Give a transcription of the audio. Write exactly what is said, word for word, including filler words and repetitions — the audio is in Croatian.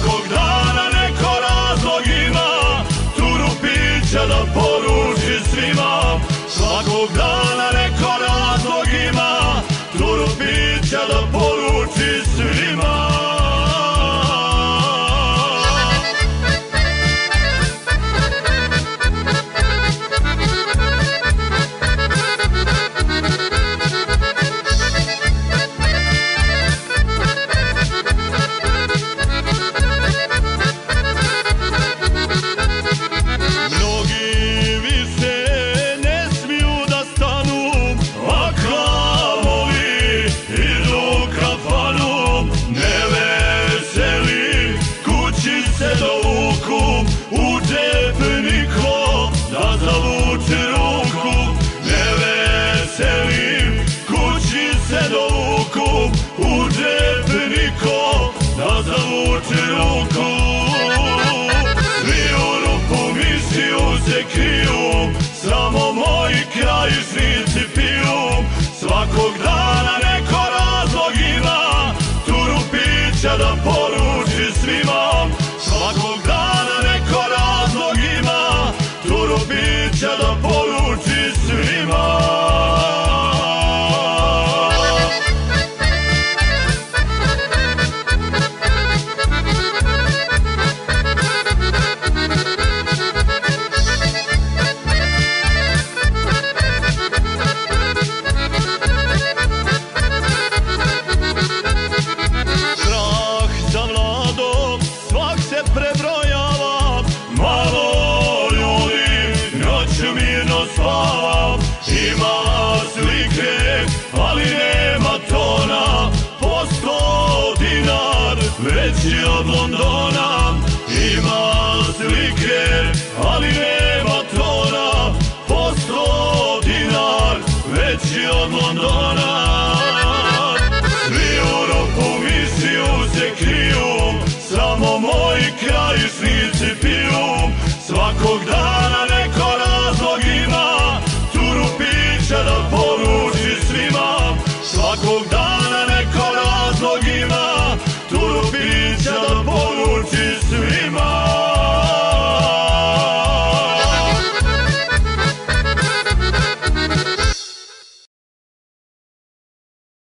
Svakog dana neko razlog ima, turu pića da poruči svima. Svakog dana neko razlog ima, turu pića da poruči svima. U džep niko da zavuče ruku, ne veselim, kući se dovuku. U džep niko da zavuče ruku. Svi u rupu misiju se kriju, samo moji krajišnici piju. Svakog dana neko razlog ima, turu pića da poruči svima. Svakog dana neko razlog ima, turu pića da poruči svima. Prebrojava, malo ljudi noću mirno spava. Ima slike, ali nema tona, po sto dinar veći od Londona. Ima slike, ali nema